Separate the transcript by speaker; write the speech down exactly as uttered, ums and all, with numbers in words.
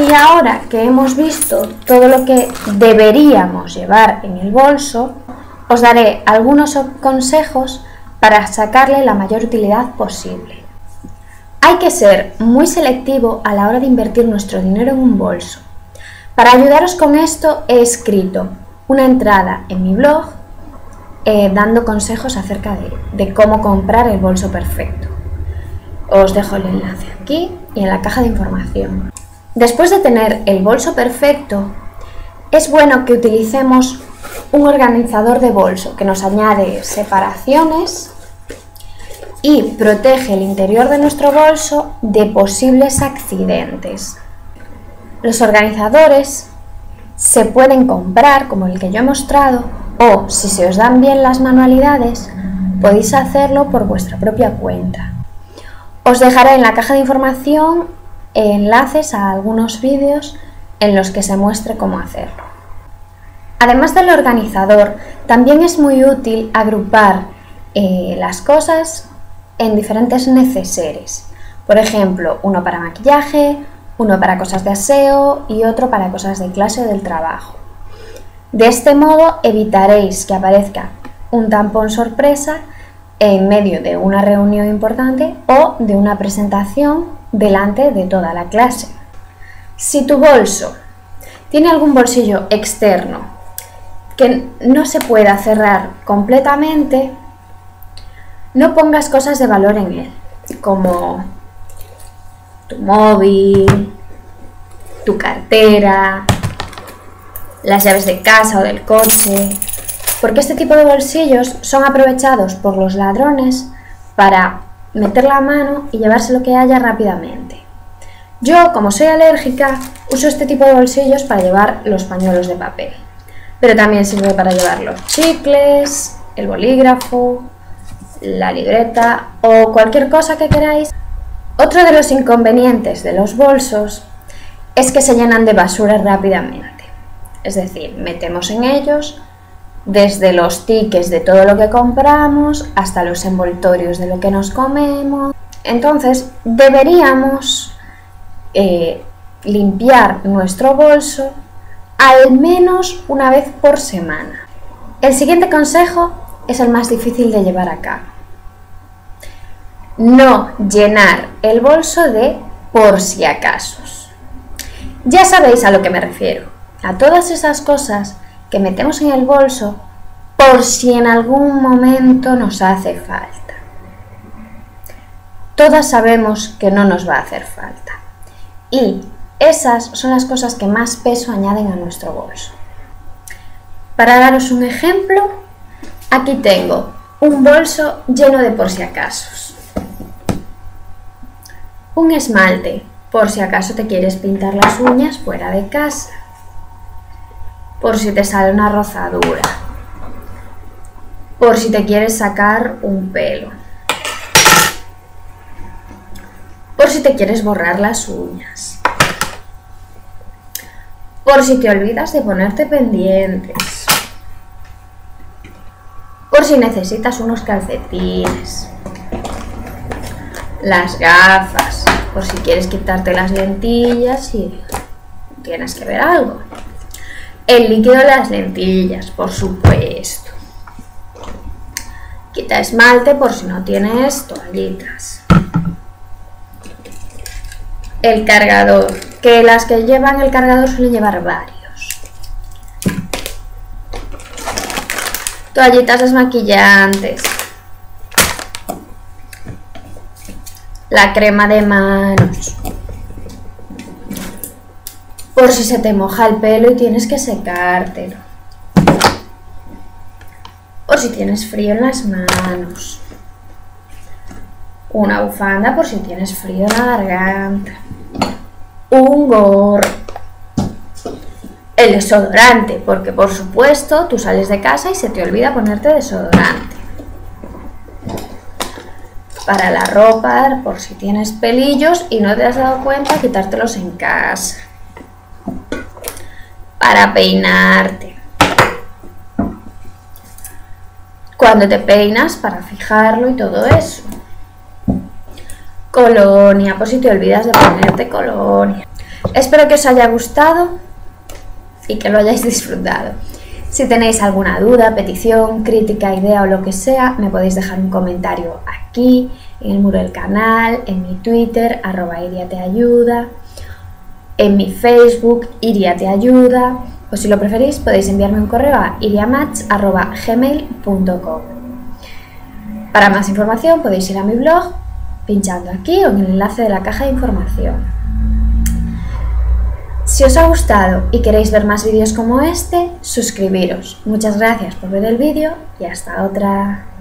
Speaker 1: Y ahora que hemos visto todo lo que deberíamos llevar en el bolso, os daré algunos consejos para sacarle la mayor utilidad posible. Hay que ser muy selectivo a la hora de invertir nuestro dinero en un bolso. Para ayudaros con esto he escrito una entrada en mi blog eh, dando consejos acerca de, de cómo comprar el bolso perfecto. Os dejo el enlace aquí y en la caja de información. Después de tener el bolso perfecto, es bueno que utilicemos un organizador de bolso que nos añade separaciones y protege el interior de nuestro bolso de posibles accidentes. Los organizadores se pueden comprar, como el que yo he mostrado, o si se os dan bien las manualidades, podéis hacerlo por vuestra propia cuenta. Os dejaré en la caja de información enlaces a algunos vídeos en los que se muestre cómo hacerlo. Además del organizador, también es muy útil agrupar eh, las cosas en diferentes neceseres. Por ejemplo, uno para maquillaje, uno para cosas de aseo y otro para cosas de clase o del trabajo. De este modo evitaréis que aparezca un tampón sorpresa en medio de una reunión importante o de una presentación delante de toda la clase. Si tu bolso tiene algún bolsillo externo que no se pueda cerrar completamente, no pongas cosas de valor en él, como tu móvil, tu cartera, las llaves de casa o del coche, porque este tipo de bolsillos son aprovechados por los ladrones para meter la mano y llevarse lo que haya rápidamente. Yo, como soy alérgica, uso este tipo de bolsillos para llevar los pañuelos de papel, pero también sirve para llevar los chicles, el bolígrafo, la libreta o cualquier cosa que queráis. Otro de los inconvenientes de los bolsos es que se llenan de basura rápidamente, es decir, metemos en ellos desde los tickets de todo lo que compramos hasta los envoltorios de lo que nos comemos. Entonces deberíamos eh, limpiar nuestro bolso al menos una vez por semana. El siguiente consejo es el más difícil de llevar a cabo. No llenar el bolso de por si acasos. Ya sabéis a lo que me refiero, a todas esas cosas que metemos en el bolso por si en algún momento nos hace falta. Todas sabemos que no nos va a hacer falta y esas son las cosas que más peso añaden a nuestro bolso. Para daros un ejemplo, aquí tengo un bolso lleno de por si acasos. Un esmalte, por si acaso te quieres pintar las uñas fuera de casa. Por si te sale una rozadura. Por si te quieres sacar un pelo. Por si te quieres borrar las uñas. Por si te olvidas de ponerte pendientes. Por si necesitas unos calcetines. Las gafas. Por si quieres quitarte las lentillas y tienes que ver algo. El líquido de las lentillas, por supuesto. Quita esmalte por si no tienes toallitas. El cargador, que las que llevan el cargador suelen llevar varios. Toallitas desmaquillantes. La crema de manos. Por si se te moja el pelo y tienes que secártelo. Por si tienes frío en las manos. Una bufanda por si tienes frío en la garganta. Un gorro. El desodorante, porque por supuesto tú sales de casa y se te olvida ponerte desodorante. Para la ropa, por si tienes pelillos y no te has dado cuenta, quitártelos en casa. Para peinarte. Cuando te peinas, para fijarlo y todo eso. Colonia, por si te olvidas de ponerte colonia. Espero que os haya gustado y que lo hayáis disfrutado. Si tenéis alguna duda, petición, crítica, idea o lo que sea, me podéis dejar un comentario aquí, en el muro del canal, en mi Twitter, arroba iriateayuda, en mi Facebook, iriateayuda, o si lo preferís podéis enviarme un correo a iriamats arroba gmail punto com. Para más información podéis ir a mi blog pinchando aquí o en el enlace de la caja de información. Si os ha gustado y queréis ver más vídeos como este, suscribiros. Muchas gracias por ver el vídeo y hasta otra.